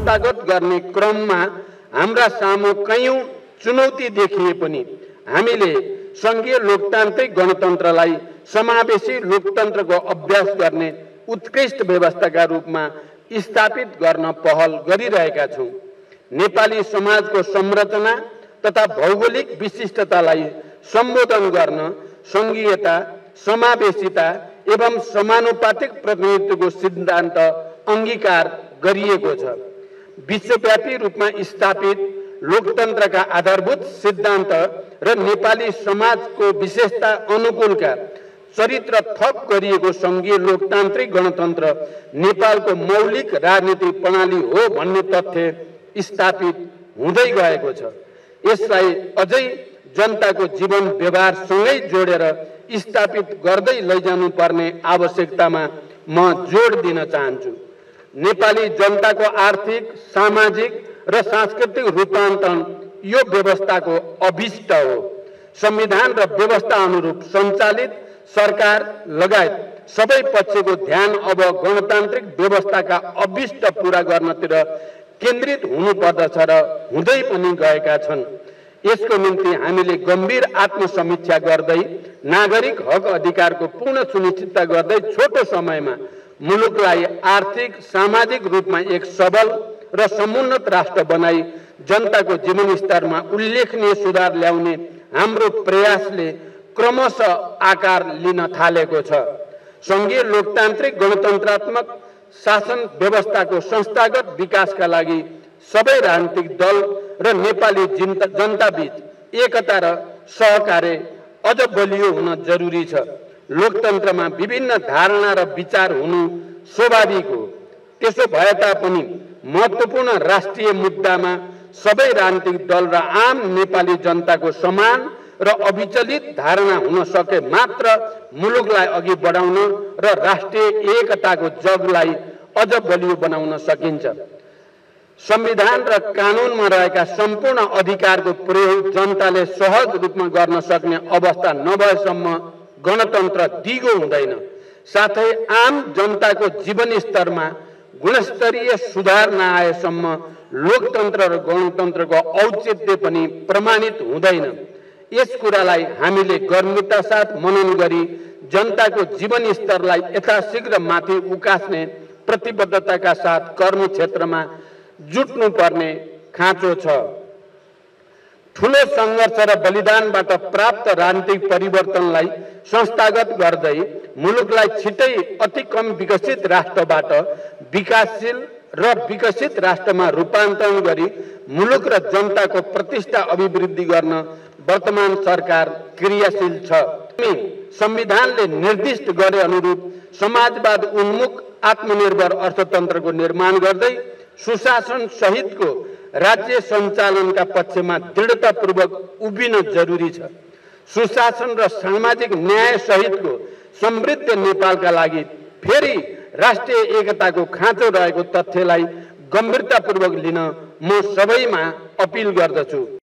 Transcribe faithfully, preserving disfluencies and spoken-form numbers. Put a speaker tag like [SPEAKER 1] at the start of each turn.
[SPEAKER 1] संस्थागत गर्ने क्रममा हाम्रा सामु कयौं चुनौती देखिए पनि हामीले संघीय लोकतान्त्रिक गणतन्त्रलाई समावेशी लोकतन्त्रको अभ्यास गर्ने उत्कृष्ट व्यवस्थाका रूपमा स्थापित गर्न पहल गरिरहेका छौं। नेपाली समाजको संरचना तथा भौगोलिक विशिष्टतालाई सम्बोधन गर्न संघीयता, समावेशिता एवं समानुपातिक प्रतिनिधित्वको सिद्धान्त अंगीकार गरिएको छ। विश्वव्यापी रूपमा स्थापित लोकतन्त्रका आधारभूत सिद्धान्त र नेपाली समाजको विशेषता अनुकूलका चरित्र थप गरिएको संघीय लोकतान्त्रिक गणतन्त्र नेपालको मौलिक राजनीतिक प्रणाली हो भन्ने तथ्य स्थापित हुँदै गएको छ। यसलाई अझै जनताको जीवन व्यवहारसँगै जोडेर स्थापित गर्दै लैजानुपर्ने आवश्यकतामा म जोड दिन चाहन्छु। नेपाली जनताको आर्थिक, सामाजिक र सांस्कृतिक रूपान्तरण यो व्यवस्थाको अभिष्ट हो। संविधान र व्यवस्था अनुरूप सञ्चालित सरकार लगायत सबै पक्षको ध्यान अब गणतान्त्रिक व्यवस्थाका अभिष्ट पूरा गर्नतिर केन्द्रित हुनुपर्दछ र हुँदै पनि गएका छन्। यसको निम्ति हामीले गम्भीर आत्मसमीक्षा गर्दै नागरिक हक अधिकारको पूर्ण सुनिश्चितता गर्दै छोटो समयमा मुलुकलाई आर्थिक, सामाजिक रूपमा एक सबल र समुन्नत राष्ट्र बनाई जनताको जीवन स्तरमा उल्लेखनीय सुधार ल्याउने हाम्रो प्रयासले क्रमशः आकार लिन थालेको छ। संघीय लोकतान्त्रिक गणतन्त्रात्मक शासन व्यवस्थाको संस्थागत विकासका लागि सबै राजनीतिक दल र नेपाली जनताबीच एकता र सहकार्य अझ बलियो हुन जरुरी छ। लोकतन्त्रमा विभिन्न धारणा र विचार हुनु स्वाभाविक हो। त्यसो भए तापनि महत्त्वपूर्ण राष्ट्रिय मुद्दामा सबै राजनीतिक दल र आम नेपाली जनताको समान र अविचलित धारणा हुन सके मात्र मुलुकलाई अघि बढाउन र राष्ट्रिय एकताको जगलाई अझ बलियो बनाउन सकिन्छ। संविधान र कानूनमा रहेका सम्पूर्ण अधिकारको प्रयोग जनताले सहज रूपमा गर्न सक्ने अवस्था नभएसम्म गणतन्त्र दिगो हुँदैन। साथै आम जनताको जीवन स्तरमा गुणस्तरीय सुधार नआएसम्म लोकतन्त्र र गणतन्त्रको औचित्य पनि प्रमाणित हुँदैन। यस कुरालाई हामीले गम्भीरता साथ मनन गरी जनताको जीवन स्तरलाई यथाशीघ्र माथि उकास्ने प्रतिबद्धताका साथ कर्म क्षेत्रमा जुट्नु पर्ने खाँचो छ। ठूलो संघर्ष र बलिदानबाट प्राप्त राजनीतिक परिवर्तनलाई संस्थागत गर्दै मुलुकलाई छिटै अति कम विकसित राष्ट्रबाट विकासशील र विकसित राष्ट्रमा रूपान्तरण गरी मुलुक र जनताको प्रतिष्ठा अभिवृद्धि गर्न वर्तमान सरकार क्रियाशील छ। संविधानले निर्दिष्ट गरे अनुरूप समाजवाद उन्मुख आत्मनिर्भर अर्थतन्त्रको निर्माण गर्दै सुशासन सहितको राज्य सञ्चालनका पक्षमा दृढतापूर्वक उभिन जरुरी छ। सुशासन र सामाजिक न्याय सहितको समृद्ध नेपालका लागि फेरि राष्ट्रिय एकताको खाँचो रहेको तथ्यलाई गम्भीरतापूर्वक लिन म सबैमा अपिल गर्दछु।